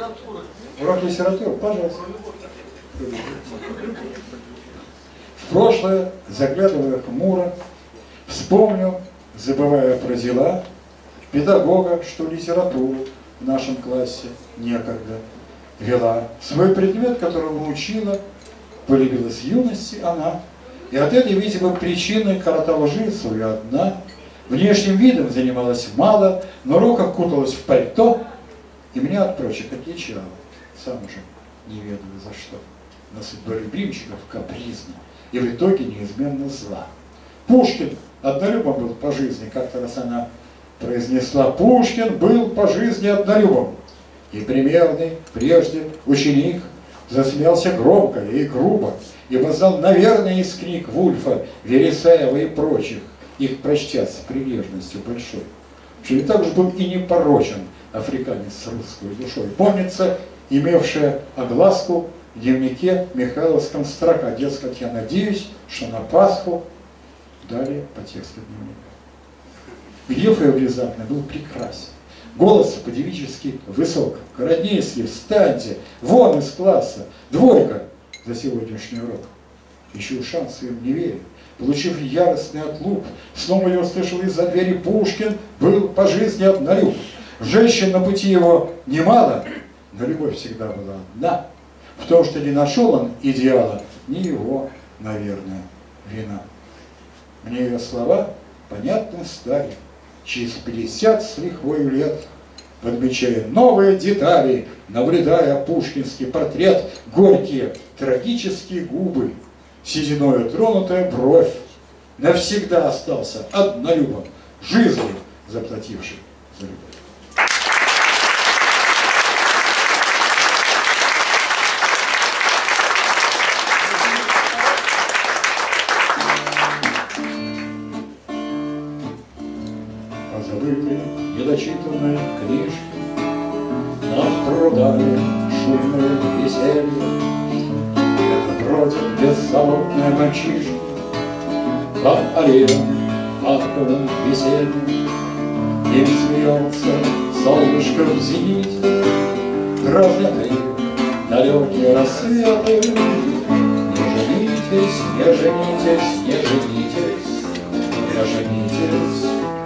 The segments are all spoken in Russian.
литературы. Урок литературы, пожалуйста. В прошлое, заглядывая хмуро, вспомню, забывая про дела, педагога, что литературу в нашем классе некогда вела. Свой предмет, которого учила, полюбила с юности она. И от этой, видимо, причины коротала жизнь свою одна. Внешним видом занималась мало, но руках куталась в пальто, и меня от прочих отличала, сам уже не ведаю за что. На судьболюбимчиков капризна, и в итоге неизменно зла. Пушкин однолюбом был по жизни, как-то раз она произнесла: Пушкин был по жизни однолюбом. И примерный прежде ученик засмеялся громко и грубо, ибо знал, наверное, из книг Вульфа, Вересаева и прочих, их прочтя с прилежностью большой, что и так же был и непорочен африканец с русской душой. Помнится, имевшая огласку в дневнике Михайловском строка: дескать, я надеюсь, что на Пасху далее по тексту дневника. Ефрем внезапно был прекрасен. Голос по-девически высок. Городнейский, встаньте, вон из класса, двойка за сегодняшний урок. Ищу шанс, им не верю. Получив яростный отлуп, снова я услышал из-за двери: Пушкин был по жизни однолюб. Женщин на пути его немало, но любовь всегда была одна. В том, что не нашел он идеала, не его, наверное, вина. Мне ее слова понятны стали через 50 с лихвой лет, подмечая новые детали, наблюдая пушкинский портрет, горькие трагические губы, сединою тронутая бровь, навсегда остался однолюбом, жизнью заплативший за любовь. Позабыли недочитанные книжки, нам продали шумное веселье. Это бродят беззаботные мальчишки по аллеям парковым весельем. Им смеется солнышко в зените, разлятые далекие рассветы. Не женитесь, не женитесь, не женитесь, не женитесь.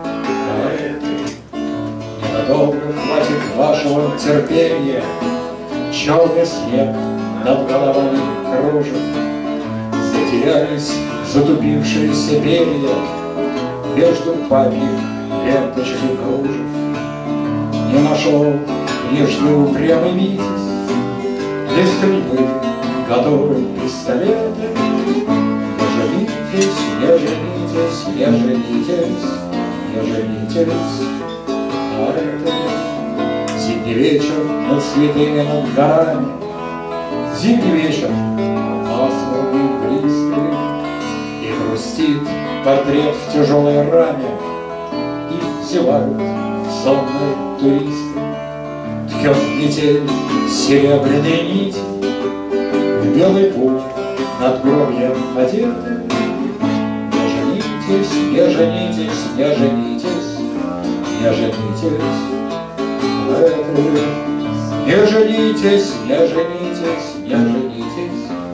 Ненадолго хватит вашего терпения, черный снег над головами кружит, затерялись затупившиеся перья между папьих ленточек и кружев. Не нашел нежный упрямый Витязь для стрельбы готовы пистолеты. Не женитесь, не женитесь, не женитесь, не женитесь. А это зимний вечер над святыми над горами, зимний вечер пасмурный близкий, и грустит портрет в тяжелой раме, и зевают сонные туристы. Ткет метель серебряные нити, в белый пух надгробьем одеты. Не женитесь, не женитесь, не женитесь, не женитесь. Не женитесь, не женитесь, не женитесь.